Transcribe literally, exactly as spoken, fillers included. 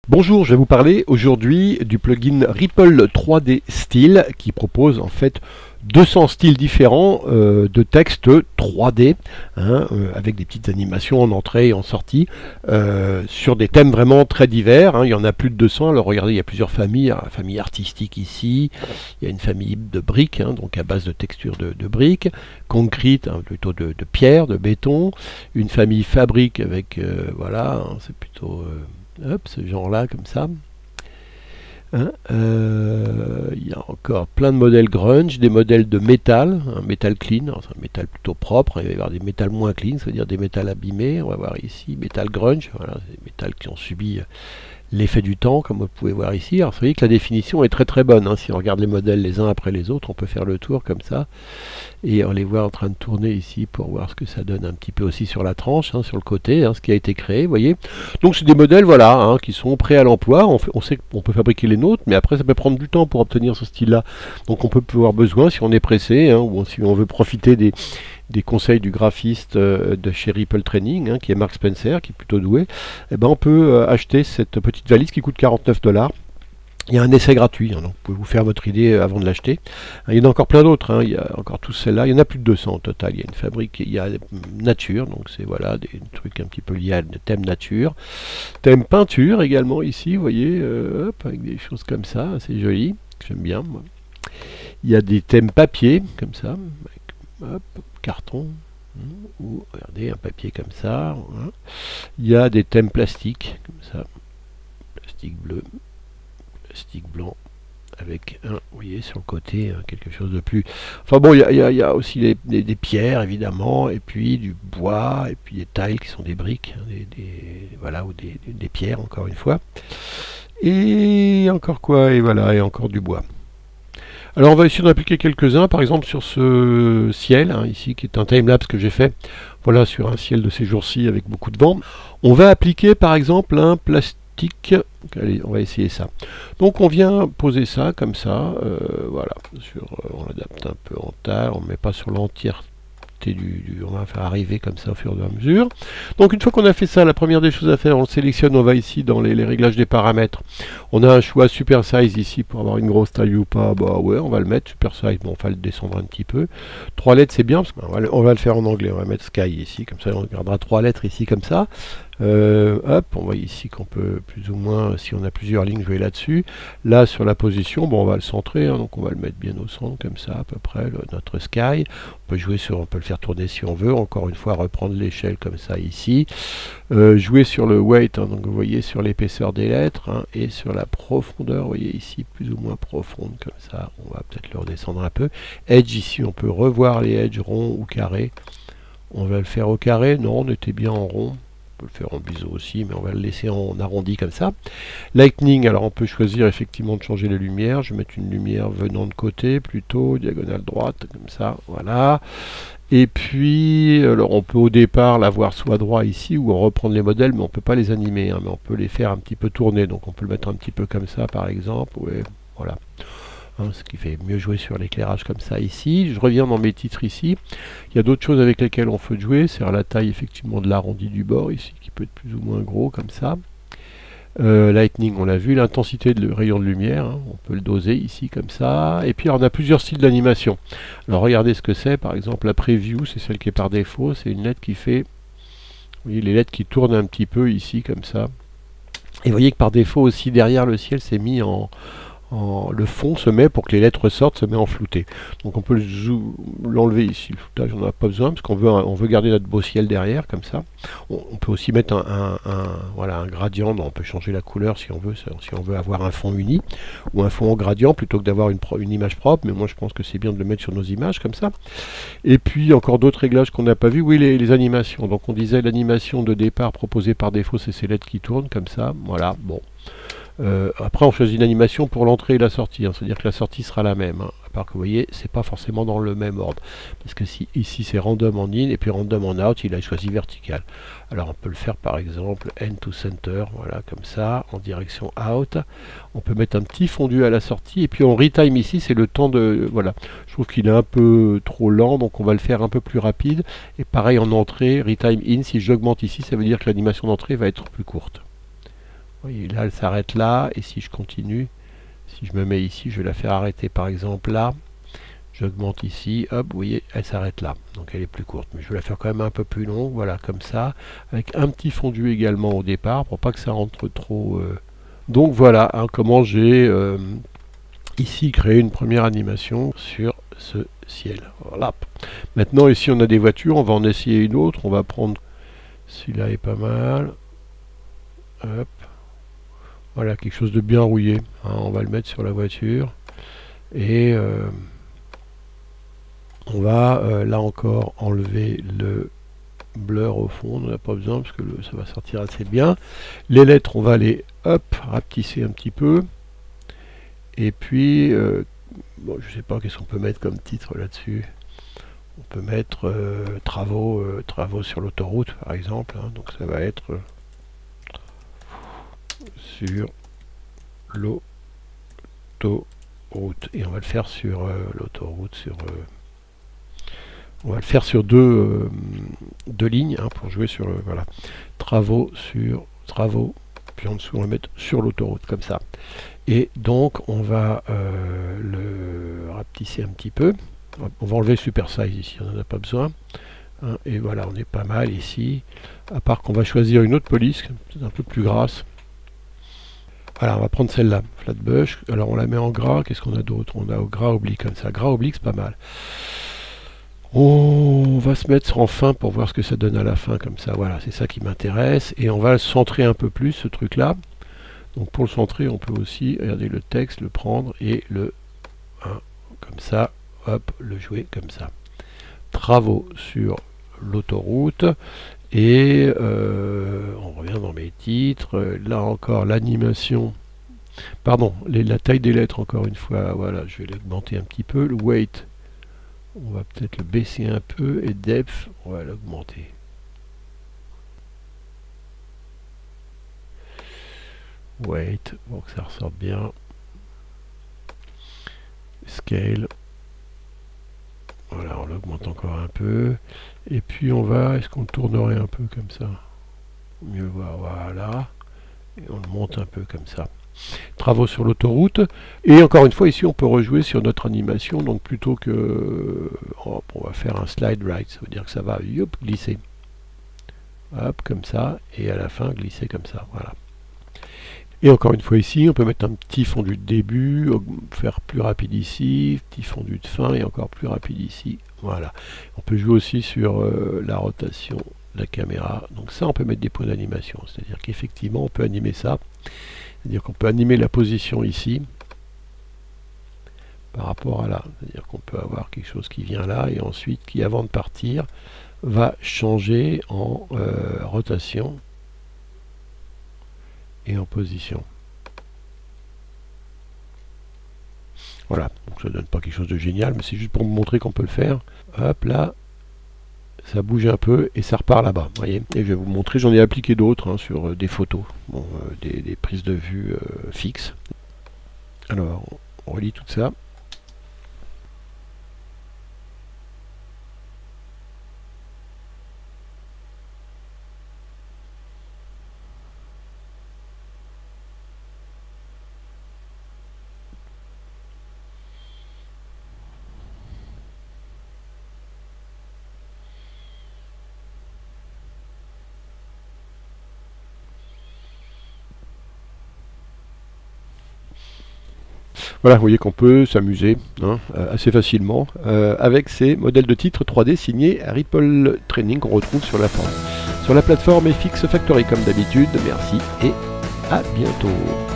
Bonjour, je vais vous parler aujourd'hui du plugin Ripple trois D Style qui propose en fait deux cents styles différents euh, de texte trois D hein, euh, avec des petites animations en entrée et en sortie euh, sur des thèmes vraiment très divers. Hein. Il y en a plus de deux cents. Alors regardez, il y a plusieurs familles. La famille artistique ici, il y a une famille de briques, hein, donc à base de texture de, de briques, concrete, hein, plutôt de, de pierre, de béton, une famille fabrique avec euh, voilà, hein, c'est plutôt euh, Hop, ce genre-là, comme ça. Hein, euh, il y a encore plein de modèles grunge, des modèles de métal, un métal clean, c'est un métal plutôt propre, il va y avoir des métals moins clean, c'est-à-dire des métals abîmés. On va voir ici, métal grunge, voilà, des métals qui ont subi l'effet du temps, comme vous pouvez voir ici. Alors, vous voyez que la définition est très très bonne. Hein. Si on regarde les modèles les uns après les autres, on peut faire le tour comme ça. Et on les voit en train de tourner ici pour voir ce que ça donne un petit peu aussi sur la tranche, hein, sur le côté, hein, ce qui a été créé, vous voyez. Donc, c'est des modèles, voilà, hein, qui sont prêts à l'emploi. On, on sait qu'on peut fabriquer les nôtres, mais après, ça peut prendre du temps pour obtenir ce style-là. Donc, on peut avoir besoin, si on est pressé, hein, ou si on veut profiter des des conseils du graphiste euh, de chez Ripple Training, hein, qui est Mark Spencer, qui est plutôt doué, eh ben on peut euh, acheter cette petite valise qui coûte quarante-neuf dollars. Il y a un essai gratuit, hein, donc vous pouvez vous faire votre idée avant de l'acheter. Il y en a encore plein d'autres, hein, il y a encore tous celles-là, il y en a plus de deux cents au total. Il y a une fabrique, il y a nature, donc c'est voilà, des trucs un petit peu liés à thème nature. Thème peinture également ici, vous voyez, euh, hop, avec des choses comme ça, c'est joli, j'aime bien. Moi. Il y a des thèmes papier, comme ça, avec, hop, carton, ou regardez un papier comme ça. Hein. Il y a des thèmes plastiques comme ça, plastique bleu, plastique blanc, avec un, vous voyez sur le côté hein, quelque chose de plus. Enfin bon, il y a, y a, y a aussi des, des, des pierres évidemment, et puis du bois, et puis des tiles qui sont des briques, hein, des, des, voilà, ou des, des, des pierres encore une fois. Et encore quoi, et voilà, et encore du bois. Alors on va essayer d'en appliquer quelques-uns, par exemple sur ce ciel, hein, ici, qui est un timelapse que j'ai fait, voilà, sur un ciel de ces jours-ci avec beaucoup de vent. On va appliquer par exemple un plastique, allez, on va essayer ça. Donc on vient poser ça comme ça, euh, voilà, sur, euh, on l'adapte un peu en taille, on ne met pas sur l'entièreté. Du, du, on va faire arriver comme ça au fur et à mesure. Donc une fois qu'on a fait ça, la première des choses à faire, on le sélectionne, on va ici dans les, les réglages des paramètres. On a un choix super size ici pour avoir une grosse taille ou pas. Bah ouais, on va le mettre super size, bon, on va le descendre un petit peu. Trois lettres c'est bien, parce qu'on va, le, on va le faire en anglais, on va mettre sky ici, comme ça on regardera trois lettres ici comme ça. Euh, hop, on voit ici qu'on peut plus ou moins, si on a plusieurs lignes, jouer là-dessus. Là, sur la position, bon, on va le centrer, hein, donc on va le mettre bien au centre, comme ça, à peu près, le, notre sky. On peut jouer sur, on peut le faire tourner si on veut, encore une fois, reprendre l'échelle comme ça ici. Euh, jouer sur le weight, hein, donc vous voyez, sur l'épaisseur des lettres, hein, et sur la profondeur, vous voyez ici, plus ou moins profonde, comme ça. On va peut-être le redescendre un peu. Edge, ici, on peut revoir les edges ronds ou carrés. On va le faire au carré, non, on était bien en rond. On peut le faire en biseau aussi, mais on va le laisser en arrondi comme ça. Lightning, alors on peut choisir effectivement de changer les lumières. Je vais mettre une lumière venant de côté, plutôt, diagonale droite, comme ça, voilà. Et puis, alors on peut au départ l'avoir soit droit ici, ou reprendre les modèles, mais on ne peut pas les animer, hein, mais on peut les faire un petit peu tourner. Donc on peut le mettre un petit peu comme ça, par exemple, ouais, voilà. Hein, ce qui fait mieux jouer sur l'éclairage comme ça ici. Je reviens dans mes titres ici. Il y a d'autres choses avec lesquelles on peut jouer, c'est la taille effectivement de l'arrondi du bord ici, qui peut être plus ou moins gros comme ça. Euh, lightning, on l'a vu, l'intensité de rayon de lumière, hein, on peut le doser ici comme ça. Et puis alors, on a plusieurs styles d'animation. Alors regardez ce que c'est, par exemple la preview, c'est celle qui est par défaut, c'est une lettre qui fait, vous voyez les lettres qui tournent un petit peu ici comme ça. Et vous voyez que par défaut aussi derrière le ciel c'est mis en... En, le fond se met, pour que les lettres sortent, se met en flouté. Donc on peut l'enlever ici. Le floutage, on n'en a pas besoin, parce qu'on veut, on veut garder notre beau ciel derrière, comme ça. On, on peut aussi mettre un, un, un, voilà, un gradient, on peut changer la couleur si on veut, si on veut avoir un fond uni, ou un fond en gradient, plutôt que d'avoir une, une image propre, mais moi je pense que c'est bien de le mettre sur nos images, comme ça. Et puis encore d'autres réglages qu'on n'a pas vu, oui, les, les animations. Donc on disait l'animation de départ proposée par défaut, c'est ces lettres qui tournent, comme ça, voilà, bon. Euh, après on choisit une animation pour l'entrée et la sortie, hein, c'est-à-dire que la sortie sera la même, hein, à part que vous voyez c'est pas forcément dans le même ordre, parce que si ici c'est random en in et puis random en out, il a choisi vertical. Alors on peut le faire par exemple end to center, voilà comme ça, en direction out. On peut mettre un petit fondu à la sortie, et puis on retime ici, c'est le temps de, voilà, je trouve qu'il est un peu trop lent, donc on va le faire un peu plus rapide. Et pareil en entrée, retime in, si j'augmente ici, ça veut dire que l'animation d'entrée va être plus courte. voyez, là, elle s'arrête là, et si je continue, si je me mets ici, je vais la faire arrêter par exemple là. J'augmente ici, hop, vous voyez, elle s'arrête là. Donc elle est plus courte. Mais je vais la faire quand même un peu plus longue, voilà, comme ça. Avec un petit fondu également au départ, pour pas que ça rentre trop... Euh... Donc voilà, hein, comment j'ai euh, ici créé une première animation sur ce ciel. Voilà. Maintenant, ici, on a des voitures. On va en essayer une autre. On va prendre... Celui-là est pas mal. Hop. Voilà, quelque chose de bien rouillé. Hein, on va le mettre sur la voiture. Et... Euh, on va euh, là encore enlever le blur au fond, on n'en a pas besoin parce que le, ça va sortir assez bien. Les lettres, on va les hop, rapetisser un petit peu. Et puis, euh, bon, je sais pas qu'est-ce qu'on peut mettre comme titre là-dessus. On peut mettre euh, travaux, euh, travaux sur l'autoroute par exemple. Hein, donc ça va être euh, sur l'autoroute. Et on va le faire sur euh, l'autoroute, sur... Euh, On va le faire sur deux, euh, deux lignes hein, pour jouer sur le voilà. Travaux sur travaux, puis en dessous on va mettre sur l'autoroute comme ça. Et donc on va euh, le rapetisser un petit peu. On va enlever Super Size ici, on n'en a pas besoin. Hein, et voilà, on est pas mal ici. À part qu'on va choisir une autre police, peut-être un peu plus grasse. Voilà, on va prendre celle-là, Flatbush. Alors on la met en gras. Qu'est-ce qu'on a d'autre? On a au gras oblique comme ça. Gras oblique, c'est pas mal. On va se mettre en fin pour voir ce que ça donne à la fin comme ça. Voilà, c'est ça qui m'intéresse. Et on va le centrer un peu plus, ce truc-là. Donc pour le centrer, on peut aussi, regardez le texte, le prendre et le, hein, comme ça, hop, le jouer comme ça. Travaux sur l'autoroute. Et euh, on revient dans mes titres. Là encore, l'animation. Pardon, les, la taille des lettres, encore une fois. Voilà, je vais l'augmenter un petit peu. Le weight. On va peut-être le baisser un peu et depth, on va l'augmenter. Weight, pour que ça ressorte bien. Scale. Voilà, on l'augmente encore un peu. Et puis on va, est-ce qu'on le tournerait un peu comme ça? Mieux voir, voilà. Et on le monte un peu comme ça. Travaux sur l'autoroute. Et encore une fois, ici, on peut rejouer sur notre animation. Donc, plutôt que... Hop, on va faire un slide right. Ça veut dire que ça va youp, glisser. Hop, comme ça. Et à la fin, glisser comme ça. Voilà. Et encore une fois, ici, on peut mettre un petit fondu de début, faire plus rapide ici, petit fondu de fin et encore plus rapide ici. Voilà. On peut jouer aussi sur euh, la rotation de la caméra. Donc ça, on peut mettre des points d'animation. C'est-à-dire qu'effectivement, on peut animer ça. C'est-à-dire qu'on peut animer la position ici par rapport à là. C'est-à-dire qu'on peut avoir quelque chose qui vient là et ensuite qui, avant de partir, va changer en euh, rotation et en position. Voilà, donc ça ne donne pas quelque chose de génial, mais c'est juste pour vous montrer qu'on peut le faire. Hop, là, ça bouge un peu et ça repart là-bas, voyez. Et je vais vous montrer, j'en ai appliqué d'autres hein, sur euh, des photos, bon, euh, des, des prises de vue euh, fixes. Alors, on relie tout ça. Voilà, vous voyez qu'on peut s'amuser hein, euh, assez facilement euh, avec ces modèles de titres trois D signés Ripple Training qu'on retrouve sur la, sur la plateforme F X Factory comme d'habitude. Merci et à bientôt.